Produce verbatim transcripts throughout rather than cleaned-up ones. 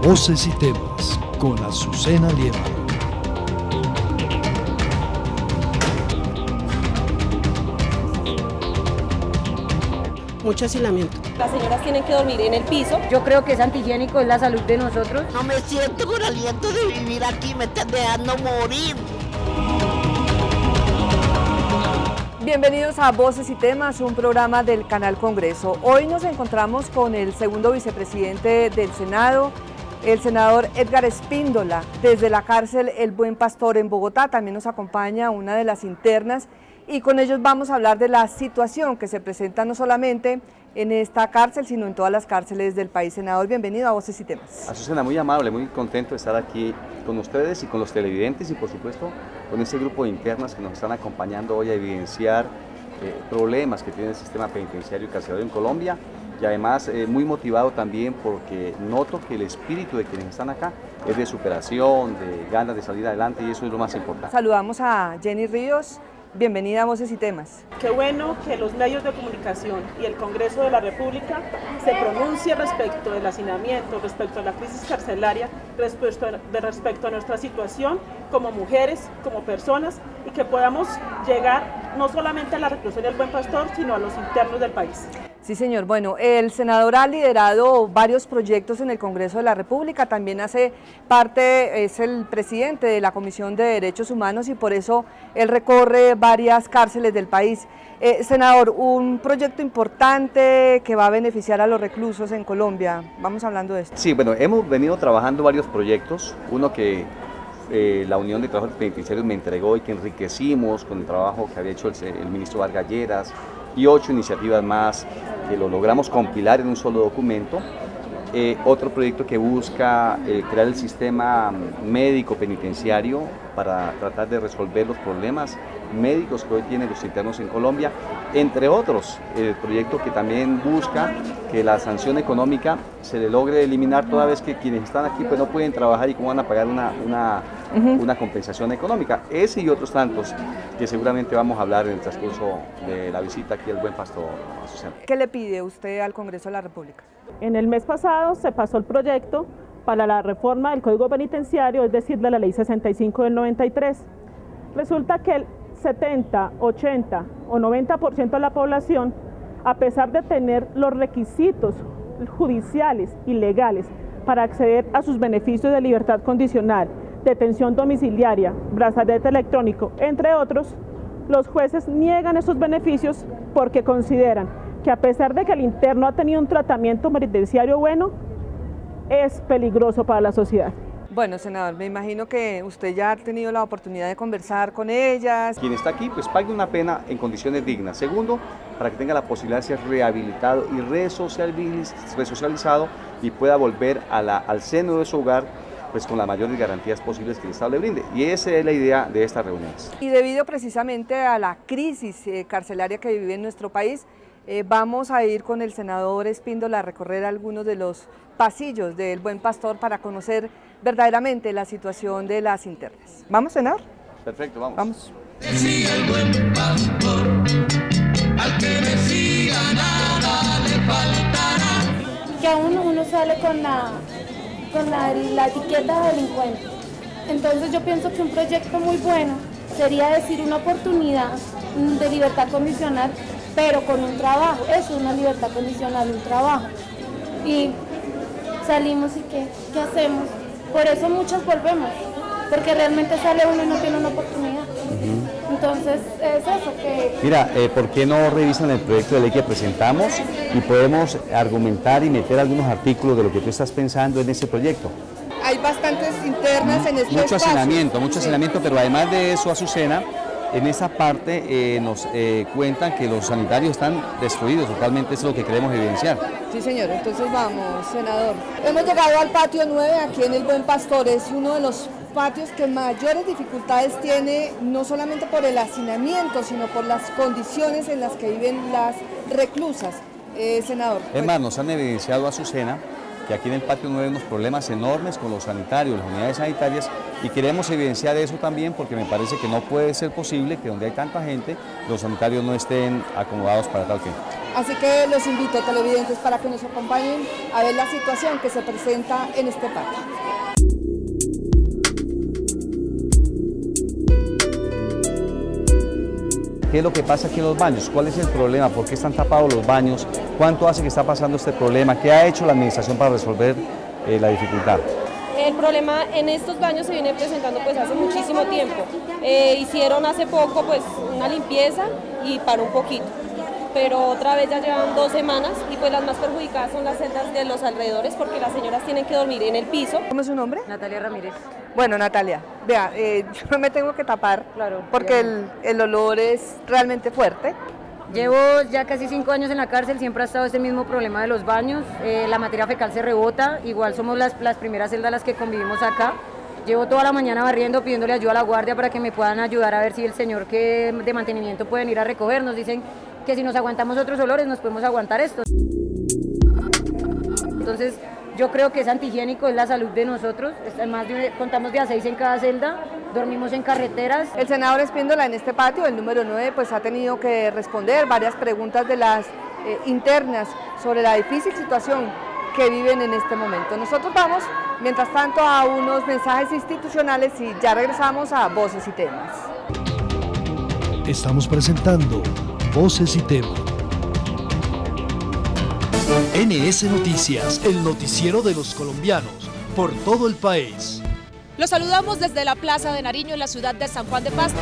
Voces y Temas con Azucena Liévano. Mucho hacinamiento. Las señoras tienen que dormir en el piso. Yo creo que es antihigiénico, es la salud de nosotros. No me siento con aliento de vivir aquí, me están dejando morir. Bienvenidos a Voces y Temas, un programa del Canal Congreso. Hoy nos encontramos con el segundo vicepresidente del Senado, el senador Edgar Espíndola, desde la cárcel El Buen Pastor en Bogotá. También nos acompaña una de las internas y con ellos vamos a hablar de la situación que se presenta no solamente en esta cárcel, sino en todas las cárceles del país. Senador, bienvenido a Voces y Temas. Azucena, muy amable, muy contento de estar aquí con ustedes y con los televidentes y por supuesto con ese grupo de internas que nos están acompañando hoy a evidenciar eh, problemas que tiene el sistema penitenciario y carcelario en Colombia y además eh, muy motivado también porque noto que el espíritu de quienes están acá es de superación, de ganas de salir adelante y eso es lo más importante. Saludamos a Jenny Ríos. Bienvenida a Voces y Temas. Qué bueno que los medios de comunicación y el Congreso de la República se pronuncie respecto del hacinamiento, respecto a la crisis carcelaria, respecto a, de respecto a nuestra situación como mujeres, como personas y que podamos llegar no solamente a la reclusión del Buen Pastor, sino a los internos del país. Sí, señor. Bueno, el senador ha liderado varios proyectos en el Congreso de la República, también hace parte, es el presidente de la Comisión de Derechos Humanos y por eso él recorre varias cárceles del país. Eh, senador, un proyecto importante que va a beneficiar a los reclusos en Colombia, vamos hablando de esto. Sí, bueno, hemos venido trabajando varios proyectos, uno que eh, la Unión de Trabajadores Penitenciarios me entregó y que enriquecimos con el trabajo que había hecho el, el ministro Vargas Lleras, y ocho iniciativas más que lo logramos compilar en un solo documento. Eh, otro proyecto que busca eh, crear el sistema médico penitenciario para tratar de resolver los problemas médicos que hoy tienen los internos en Colombia, entre otros, el proyecto que también busca que la sanción económica se le logre eliminar toda vez que quienes están aquí pues no pueden trabajar y cómo van a pagar una, una, uh-huh. una compensación económica. Ese y otros tantos que seguramente vamos a hablar en el transcurso de la visita aquí al Buen Pastor. ¿Qué le pide usted al Congreso de la República? En el mes pasado se pasó el proyecto para la reforma del Código Penitenciario, es decir, de la Ley sesenta y cinco del noventa y tres. Resulta que el setenta, ochenta o noventa por ciento de la población, a pesar de tener los requisitos judiciales y legales para acceder a sus beneficios de libertad condicional, detención domiciliaria, brazalete electrónico, entre otros, los jueces niegan esos beneficios porque consideran que a pesar de que el interno ha tenido un tratamiento penitenciario bueno, es peligroso para la sociedad. Bueno, senador, me imagino que usted ya ha tenido la oportunidad de conversar con ellas. Quien está aquí, pues pague una pena en condiciones dignas. Segundo, para que tenga la posibilidad de ser rehabilitado y resocializado y pueda volver a la, al seno de su hogar pues con las mayores garantías posibles que el Estado le brinde. Y esa es la idea de estas reuniones. Y debido precisamente a la crisis eh, carcelaria que vive en nuestro país, eh, vamos a ir con el senador Espíndola a recorrer algunos de los pasillos del Buen Pastor para conocer verdaderamente la situación de las internas. ¿Vamos, senador? Perfecto, vamos. Vamos. Que siga el buen pastor, al que me siga nada le faltará. Que aún uno sale con la, con la, la etiqueta de delincuente. Entonces yo pienso que un proyecto muy bueno sería decir una oportunidad de libertad condicional, pero con un trabajo. Eso es una libertad condicional, un trabajo. Y salimos y ¿qué, qué hacemos? Por eso muchos volvemos, porque realmente sale uno y no tiene una oportunidad. Uh-huh. Entonces es eso que... Mira, eh, ¿por qué no revisan el proyecto de ley que presentamos y podemos argumentar y meter algunos artículos de lo que tú estás pensando en ese proyecto? Hay bastantes internas en este Mucho espacio. hacinamiento, mucho hacinamiento, pero además de eso, Azucena, en esa parte eh, nos eh, cuentan que los sanitarios están destruidos, totalmente eso es lo que queremos evidenciar. Sí, señor, entonces vamos, senador. Hemos llegado al patio nueve aquí en el Buen Pastor, es uno de los patios que mayores dificultades tiene, no solamente por el hacinamiento, sino por las condiciones en las que viven las reclusas. Eh, senador. Es más, nos han evidenciado, Azucena, que aquí en el patio nueve hay unos problemas enormes con los sanitarios, las unidades sanitarias, y queremos evidenciar eso también porque me parece que no puede ser posible que donde hay tanta gente, los sanitarios no estén acomodados para tal fin. Así que los invito, televidentes, para que nos acompañen a ver la situación que se presenta en este patio. ¿Qué es lo que pasa aquí en los baños? ¿Cuál es el problema? ¿Por qué están tapados los baños? ¿Cuánto hace que está pasando este problema? ¿Qué ha hecho la administración para resolver eh, la dificultad? El problema en estos baños se viene presentando pues hace muchísimo tiempo. Eh, hicieron hace poco pues una limpieza y paró un poquito, pero otra vez ya llevan dos semanas y pues las más perjudicadas son las celdas de los alrededores porque las señoras tienen que dormir en el piso. ¿Cómo es su nombre? Natalia Ramírez. Bueno, Natalia, vea, eh, yo me tengo que tapar, Claro, porque el, el olor es realmente fuerte. Llevo ya casi cinco años en la cárcel, siempre ha estado este mismo problema de los baños, eh, la materia fecal se rebota, igual somos las, las primeras celdas las que convivimos acá. Llevo toda la mañana barriendo, pidiéndole ayuda a la guardia para que me puedan ayudar a ver si el señor que de mantenimiento pueden ir a recoger. Nos dicen que si nos aguantamos otros olores nos podemos aguantar esto. Entonces yo creo que es antihigiénico, es la salud de nosotros, más de, contamos de a seis en cada celda, dormimos en carreteras. El senador Espíndola en este patio, el número nueve, pues ha tenido que responder varias preguntas de las eh, internas sobre la difícil situación que viven en este momento. Nosotros vamos, mientras tanto, a unos mensajes institucionales y ya regresamos a Voces y Temas. Estamos presentando Voces y Temas. N S Noticias, el noticiero de los colombianos, por todo el país. Los saludamos desde la Plaza de Nariño en la ciudad de San Juan de Pasto.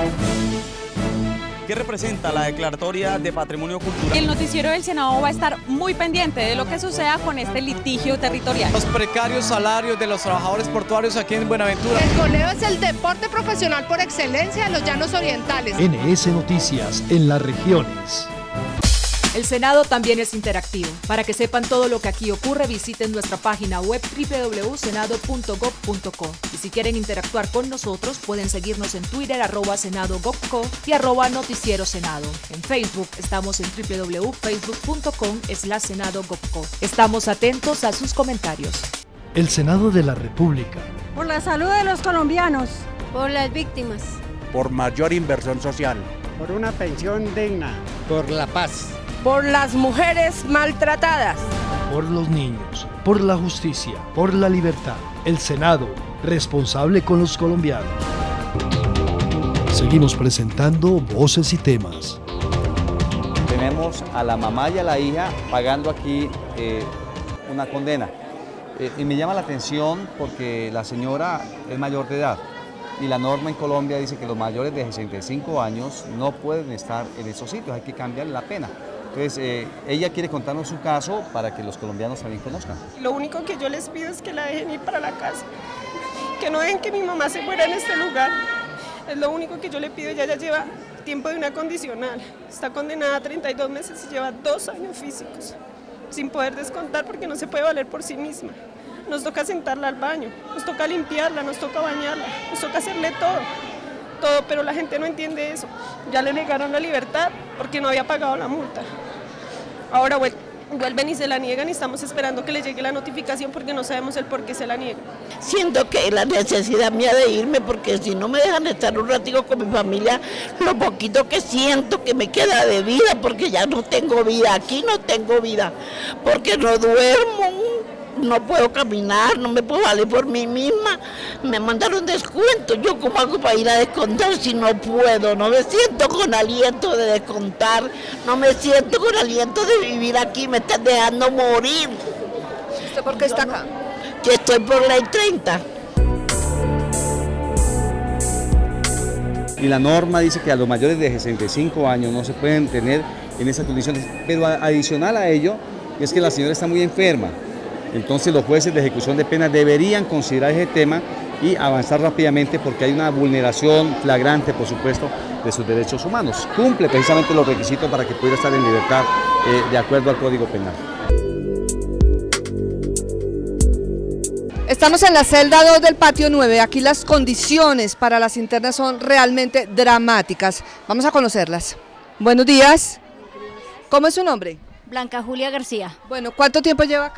¿Qué representa la declaratoria de patrimonio cultural? El noticiero del Senado va a estar muy pendiente de lo que suceda con este litigio territorial. Los precarios salarios de los trabajadores portuarios aquí en Buenaventura. El goleo es el deporte profesional por excelencia de los llanos orientales. N S Noticias en las regiones. El Senado también es interactivo. Para que sepan todo lo que aquí ocurre, visiten nuestra página web doble u doble u doble u punto senado punto gob punto co. Y si quieren interactuar con nosotros, pueden seguirnos en Twitter, arroba senado gob punto co y arroba noticiero senado. En Facebook estamos en doble u doble u doble u punto facebook punto com slash senado gob punto co. Estamos atentos a sus comentarios. El Senado de la República. Por la salud de los colombianos. Por las víctimas. Por mayor inversión social. Por una pensión digna. Por la paz. Por las mujeres maltratadas. Por los niños, por la justicia, por la libertad. El Senado, responsable con los colombianos. Seguimos presentando Voces y Temas. Tenemos a la mamá y a la hija pagando aquí eh, una condena. Eh, y me llama la atención porque la señora es mayor de edad y la norma en Colombia dice que los mayores de sesenta y cinco años no pueden estar en esos sitios, hay que cambiarle la pena. Entonces, eh, ella quiere contarnos su caso para que los colombianos también conozcan. Lo único que yo les pido es que la dejen ir para la casa, que no dejen que mi mamá se muera en este lugar. Es lo único que yo le pido. Ella ya lleva tiempo de una condicional, está condenada a treinta y dos meses y lleva dos años físicos, sin poder descontar porque no se puede valer por sí misma. Nos toca sentarla al baño, nos toca limpiarla, nos toca bañarla, nos toca hacerle todo. todo, pero la gente no entiende eso. Ya le negaron la libertad porque no había pagado la multa. Ahora vuelven y se la niegan y estamos esperando que le llegue la notificación porque no sabemos el por qué se la niegan. Siento que la necesidad mía de irme porque si no me dejan estar un ratito con mi familia, lo poquito que siento que me queda de vida porque ya no tengo vida, aquí no tengo vida, porque no duermo. No puedo caminar, no me puedo valer por mí misma, me mandaron descuento, yo cómo hago para ir a descontar si no puedo, no me siento con aliento de descontar, no me siento con aliento de vivir aquí, me están dejando morir. ¿Usted por qué está acá? Yo estoy por ley treinta. Y la norma dice que a los mayores de sesenta y cinco años no se pueden tener en esas condiciones, pero adicional a ello es que la señora está muy enferma. Entonces los jueces de ejecución de penas deberían considerar ese tema y avanzar rápidamente porque hay una vulneración flagrante, por supuesto, de sus derechos humanos. Cumple precisamente los requisitos para que pudiera estar en libertad eh, de acuerdo al Código Penal. Estamos en la celda dos del patio nueve. Aquí las condiciones para las internas son realmente dramáticas. Vamos a conocerlas. Buenos días. ¿Cómo es su nombre? Blanca Julia García. Bueno, ¿cuánto tiempo lleva acá?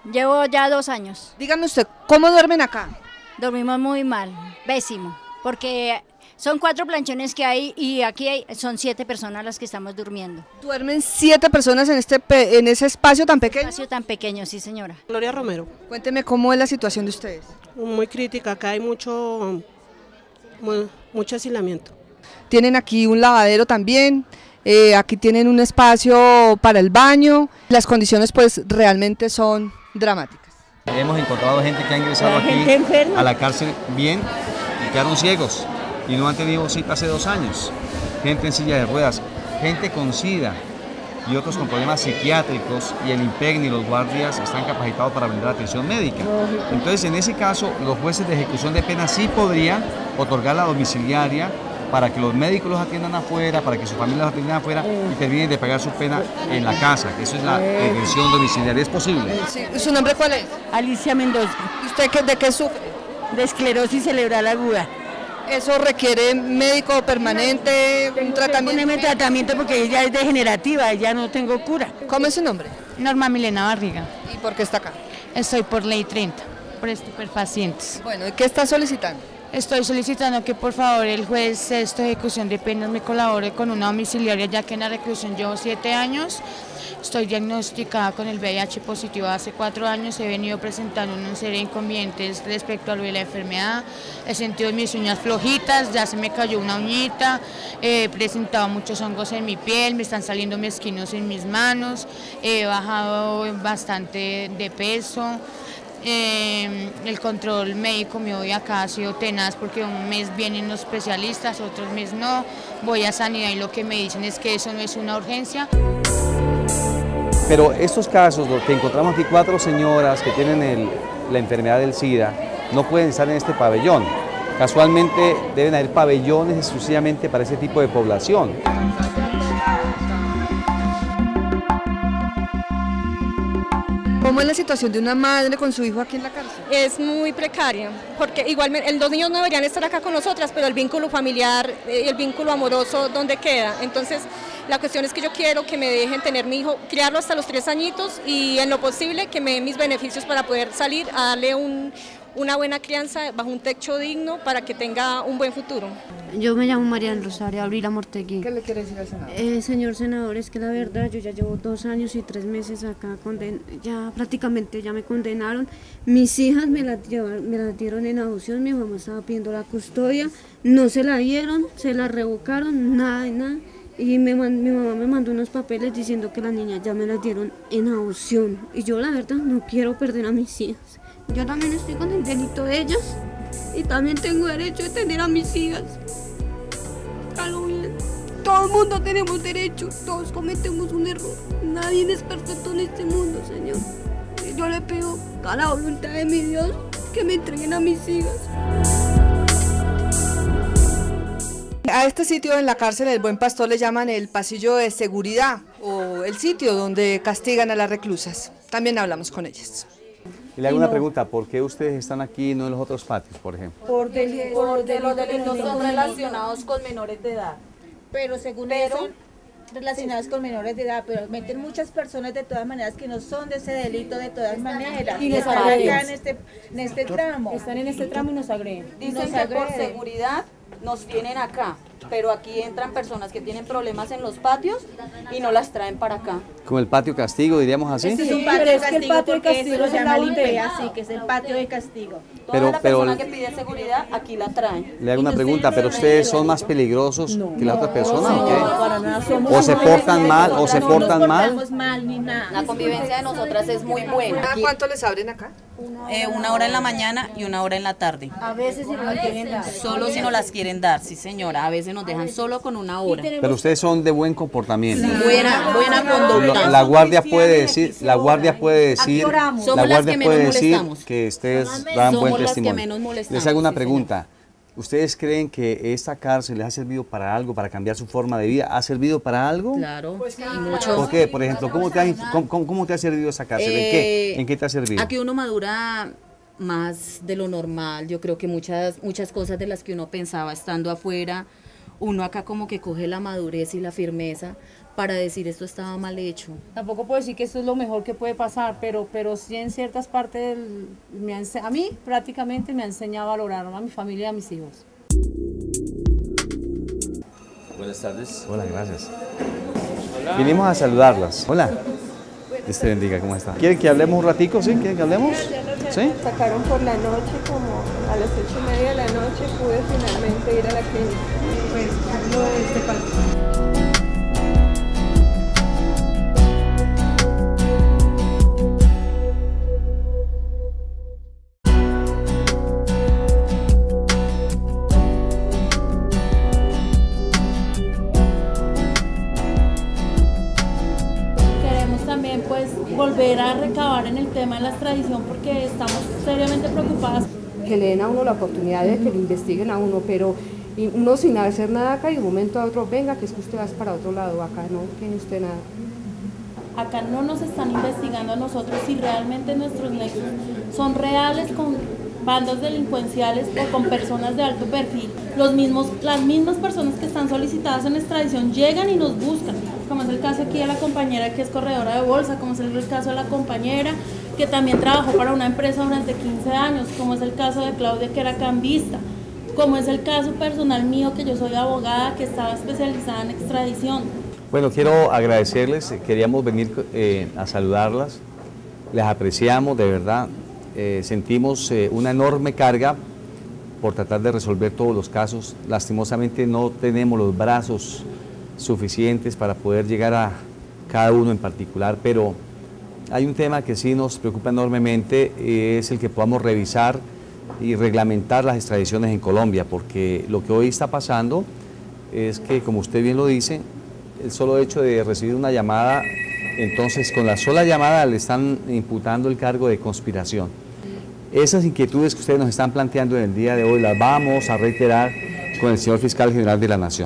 Llevo ya dos años. Dígame usted, ¿cómo duermen acá? Dormimos muy mal, pésimo, porque son cuatro planchones que hay y aquí hay, son siete personas las que estamos durmiendo. ¿Duermen siete personas en, este pe en ese espacio tan pequeño? Espacio tan pequeño, sí señora. Gloria Romero. Cuénteme cómo es la situación de ustedes. Muy crítica, acá hay mucho, muy, mucho hacinamiento. Tienen aquí un lavadero también, eh, aquí tienen un espacio para el baño, las condiciones pues realmente son dramáticas. Hemos encontrado gente que ha ingresado aquí a la cárcel bien y quedaron ciegos y no han tenido cita hace dos años. Gente en silla de ruedas, gente con SIDA y otros con problemas psiquiátricos, y el INPEGNI y los guardias están capacitados para brindar atención médica. Entonces, en ese caso, los jueces de ejecución de pena sí podrían otorgar la domiciliaria para que los médicos los atiendan afuera, para que sus familias los atiendan afuera y terminen de pagar su pena en la casa, que eso es la detención domiciliaria. ¿Es posible? Sí. ¿Su nombre cuál es? Alicia Mendoza. ¿Y usted qué, de qué sufre? De esclerosis cerebral aguda. ¿Eso requiere médico permanente, un tratamiento? Ponerme tratamiento porque ella es degenerativa, ya no tengo cura. ¿Cómo es su nombre? Norma Milena Barriga. ¿Y por qué está acá? Estoy por ley treinta, por estupefacientes. Bueno, ¿y qué está solicitando? Estoy solicitando que por favor el juez sexto de ejecución de penas me colabore con una domiciliaria, ya que en la reclusión llevo siete años. Estoy diagnosticada con el V I H positivo hace cuatro años, he venido presentando una serie de inconvenientes respecto a lo de la enfermedad, he sentido mis uñas flojitas, ya se me cayó una uñita, he presentado muchos hongos en mi piel, me están saliendo mezquinos en mis manos, he bajado bastante de peso. Eh, el control médico me voy acá ha sido tenaz porque un mes vienen los especialistas, otros mes no, voy a sanidad y lo que me dicen es que eso no es una urgencia. Pero estos casos, los que encontramos aquí, cuatro señoras que tienen el, la enfermedad del SIDA, no pueden estar en este pabellón. Casualmente deben haber pabellones exclusivamente para ese tipo de población. ¿Cómo es la situación de una madre con su hijo aquí en la cárcel? Es muy precaria, porque igualmente los niños no deberían estar acá con nosotras, pero el vínculo familiar, el vínculo amoroso, ¿dónde queda? Entonces, la cuestión es que yo quiero que me dejen tener mi hijo, criarlo hasta los tres añitos y en lo posible que me den mis beneficios para poder salir a darle un, una buena crianza bajo un techo digno para que tenga un buen futuro. Yo me llamo María del Rosario Abril Amortegui. ¿Qué le quiere decir al senador? Eh, señor senador, es que la verdad yo ya llevo dos años y tres meses acá, conden ya prácticamente ya me condenaron. Mis hijas me las, llevaron, me las dieron en adopción, mi mamá estaba pidiendo la custodia, no se la dieron, se la revocaron, nada de nada. Y me, mi mamá me mandó unos papeles diciendo que las niñas ya me las dieron en adopción. Y yo la verdad no quiero perder a mis hijas. Yo también estoy con el delito de ellas y también tengo derecho de tener a mis hijas. Hágalo bien. Todo el mundo tenemos derecho, todos cometemos un error. Nadie es perfecto en este mundo, Señor. Y yo le pido a la voluntad de mi Dios que me entreguen a mis hijas. A este sitio en la cárcel del Buen Pastor le llaman el pasillo de seguridad o el sitio donde castigan a las reclusas. También hablamos con ellas. Y le hago una pregunta, ¿por qué ustedes están aquí y no en los otros patios, por ejemplo? Por delitos, porque los delitos son relacionados con menores de edad. Pero según pero, eso, relacionados con menores de edad, pero meten muchas personas de todas maneras que no son de ese delito de todas maneras. Y nos están agreden. acá en este, en este tramo. Están en este tramo y nos agreden. Dicen Nos que por agreden. seguridad nos tienen acá, pero aquí entran personas que tienen problemas en los patios y no las traen para acá. Como el patio castigo, diríamos así. Este es un patio de castigo porque eso lo llama el I N P E, así que es el patio de castigo. Toda Pero- la pero- persona que pide seguridad aquí la traen. Le hago una pregunta, ¿pero ustedes son más peligrosos que las otras personas o qué? para nada, somos ¿O se muy portan mal o se no portan nos mal? portamos mal ni nada. La convivencia de nosotras es muy buena. ¿Cada cuánto les abren acá? Eh, una hora en la mañana y una hora en la tarde. A veces si no la quieren dar. Solo si no las quieren dar, sí señora. A veces nos dejan solo con una hora. Pero ustedes son de buen comportamiento. Buena, buena conducta. Lo- La guardia puede decir, la guardia puede decir, oramos. la Somos las guardia que puede menos decir molestamos. que ustedes dan Somos buen las que testimonio. menos molestamos, Les hago una sí, pregunta. ¿Ustedes creen que esta cárcel les ha servido para algo, para cambiar su forma de vida? ¿Ha servido para algo? Claro, Pues y mucho. ¿Por qué? Por ejemplo, ¿cómo te ha, cómo, cómo- cómo te ha servido esa cárcel? ¿En qué, Eh, ¿En qué te ha servido? Aquí uno madura más de lo normal. Yo creo que muchas, muchas cosas de las que uno pensaba estando afuera, uno acá como que coge la madurez y la firmeza para decir esto estaba mal hecho. Tampoco puedo decir que esto es lo mejor que puede pasar, pero, pero sí en ciertas partes del, me ha, a mí prácticamente me ha enseñado a valorar a mi familia y a mis hijos. Buenas tardes. Hola, gracias. Hola. Vinimos a saludarlas. Hola. Dios te bendiga, ¿cómo está? ¿Quieren que hablemos un ratico? ¿Sí? ¿Quieren que hablemos? ¿Sí? Sacaron por la noche, como a las ocho y media de la noche pude finalmente ir a la clínica. Pues lo de este partido. Volver a recabar en el tema de la extradición porque estamos seriamente preocupadas. Que le den a uno la oportunidad de que lo investiguen a uno, pero uno sin hacer nada acá y de un momento a otro, venga, que es que usted va para otro lado, acá no tiene usted nada. Acá no nos están investigando a nosotros si realmente nuestros nexos son reales con bandas delincuenciales o con personas de alto perfil. Los mismos, las mismas personas que están solicitadas en extradición llegan y nos buscan, como es el caso aquí de la compañera que es corredora de bolsa, como es el caso de la compañera que también trabajó para una empresa durante quince años, como es el caso de Claudia que era cambista, como es el caso personal mío que yo soy abogada que estaba especializada en extradición. Bueno, quiero agradecerles, queríamos venir eh, a saludarlas, les apreciamos de verdad. Eh, sentimos eh, una enorme carga por tratar de resolver todos los casos. Lastimosamente no tenemos los brazos suficientes para poder llegar a cada uno en particular, pero hay un tema que sí nos preocupa enormemente, eh, es el que podamos revisar y reglamentar las extradiciones en Colombia, porque lo que hoy está pasando es que, como usted bien lo dice, el solo hecho de recibir una llamada, entonces con la sola llamada le están imputando el cargo de conspiración. Esas inquietudes que ustedes nos están planteando en el día de hoy las vamos a reiterar con el señor Fiscal General de la Nación,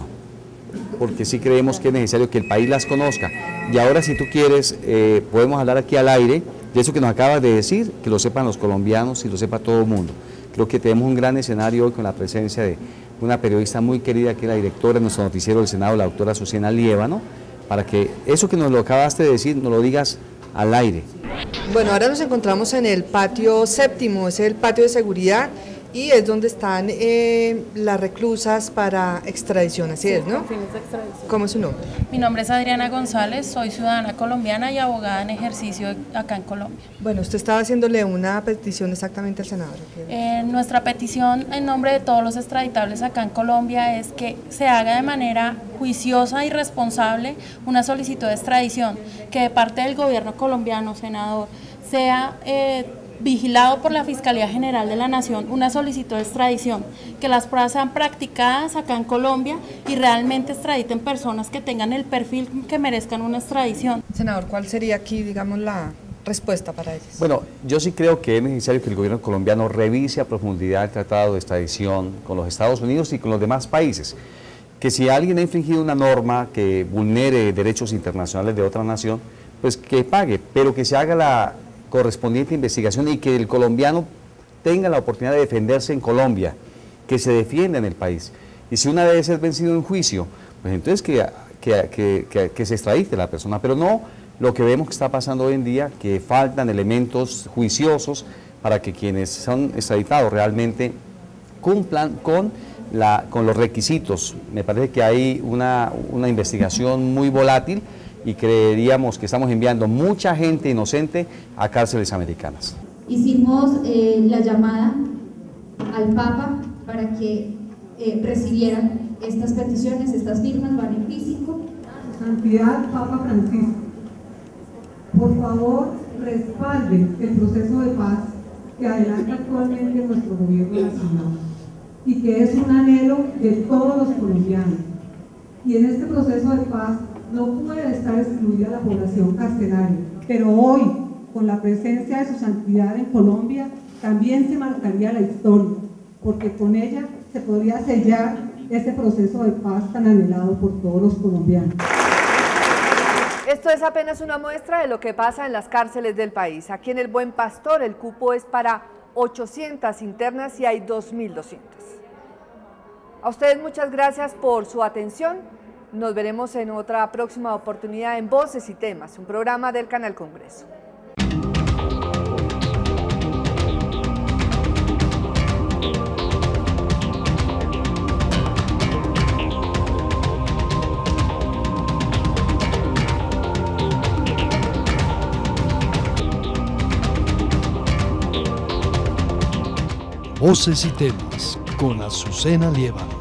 porque sí creemos que es necesario que el país las conozca. Y ahora, si tú quieres, eh, podemos hablar aquí al aire de eso que nos acabas de decir, que lo sepan los colombianos y lo sepa todo el mundo. Creo que tenemos un gran escenario hoy con la presencia de una periodista muy querida, que es la directora de nuestro noticiero del Senado, la doctora Azucena Liévano, para que eso que nos lo acabaste de decir, nos lo digas al aire. Bueno, ahora nos encontramos en el patio séptimo, es el patio de seguridad y es donde están eh, las reclusas para extradición, así sí, es, ¿no? Fines de extradición. ¿Cómo es su nombre? Mi nombre es Adriana González, soy ciudadana colombiana y abogada en ejercicio acá en Colombia. Bueno, usted estaba haciéndole una petición exactamente al senador. Eh, nuestra petición en nombre de todos los extraditables acá en Colombia es que se haga de manera juiciosa y responsable una solicitud de extradición, que de parte del gobierno colombiano, senador, sea eh, vigilado por la Fiscalía General de la Nación una solicitud de extradición, que las pruebas sean practicadas acá en Colombia y realmente extraditen personas que tengan el perfil que merezcan una extradición. Senador, ¿cuál sería aquí, digamos, la respuesta para ellos? Bueno, yo sí creo que es necesario que el gobierno colombiano revise a profundidad el tratado de extradición con los Estados Unidos y con los demás países, que si alguien ha infringido una norma que vulnere derechos internacionales de otra nación, pues que pague, pero que se haga la correspondiente investigación y que el colombiano tenga la oportunidad de defenderse en Colombia, que se defienda en el país. Y si una vez es vencido en juicio, pues entonces que, que, que, que, que se extradite la persona, pero no lo que vemos que está pasando hoy en día, que faltan elementos juiciosos para que quienes son extraditados realmente cumplan con, la, con los requisitos. Me parece que hay una, una investigación muy volátil y creeríamos que estamos enviando mucha gente inocente a cárceles americanas. Hicimos eh, la llamada al Papa para que eh, recibieran estas peticiones, estas firmas, van en físico. Santidad Papa Francisco, por favor respalde el proceso de paz que adelanta actualmente nuestro gobierno nacional y que es un anhelo de todos los colombianos. Y en este proceso de paz no puede estar excluida la población carcelaria, pero hoy, con la presencia de su santidad en Colombia, también se marcaría la historia, porque con ella se podría sellar ese proceso de paz tan anhelado por todos los colombianos. Esto es apenas una muestra de lo que pasa en las cárceles del país. Aquí en el Buen Pastor el cupo es para ochocientas internas y hay dos mil doscientas. A ustedes muchas gracias por su atención. Nos veremos en otra próxima oportunidad en Voces y Temas, un programa del Canal Congreso. Voces y Temas con Azucena Lieva.